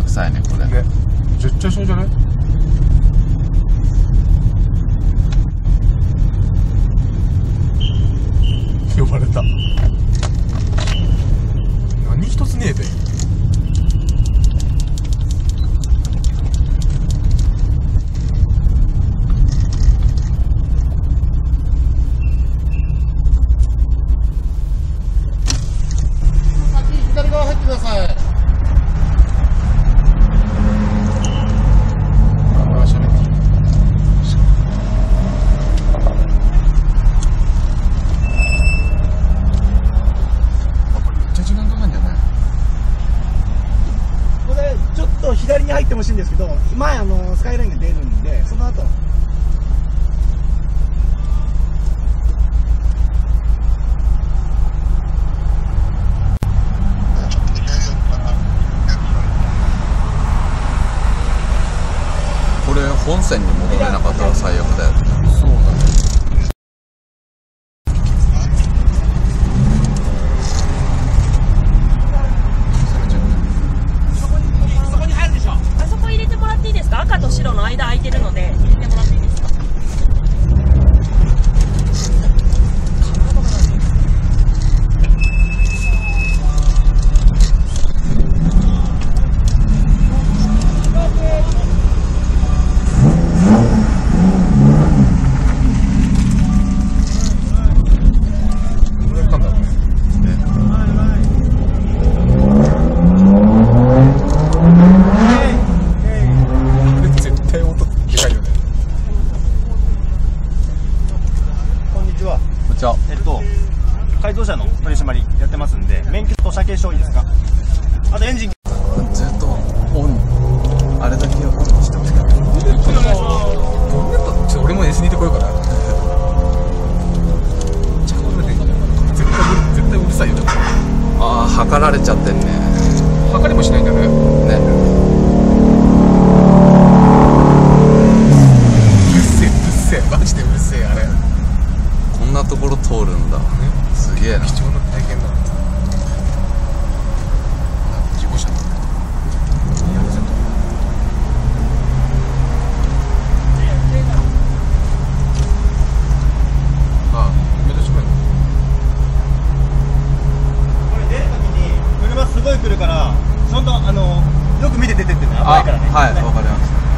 さいねこれね。絶対そうじゃない？呼ばれた。何一つねえで。 左側入ってください。 あ、しゃべっていい。これめっちゃ時間かかるんじゃない？ これちょっと左に入ってほしいんですけど、前スカイラインが出るんで、その後これ本線に戻れなかったら最悪だよ。 そうだね。 そこに入るでしょ。あそこ入れてもらっていいですか。赤と白の間空いてるので入れてもらっていいですか。 改造車の取り締まりやってますんで、免許と車検証いいですか。あとエンジンずっとオン、あれだけオンにしてほしかった。 俺も S2 で来ようかな。絶対うるさいよ。 ああ測られちゃってんね。 測りもしないんだね。 ね。 うるせえうるせえ、マジでうるせえあれ。 こんなところ通るんだ。すげえな。 貴重な体験だ。事故車だ。あ、めっちゃ近いの。 これ出るときに車すごい来るから、ちゃんとよく見て出てってね。危ないからね。 はい、わかりました。